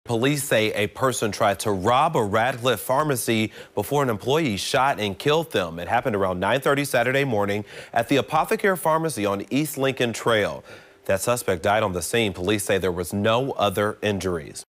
Police say a person tried to rob a Radcliff pharmacy before an employee shot and killed them. It happened around 9:30 Saturday morning at the Apothecary Pharmacy on East Lincoln Trail. That suspect died on the scene. Police say there was no other injuries.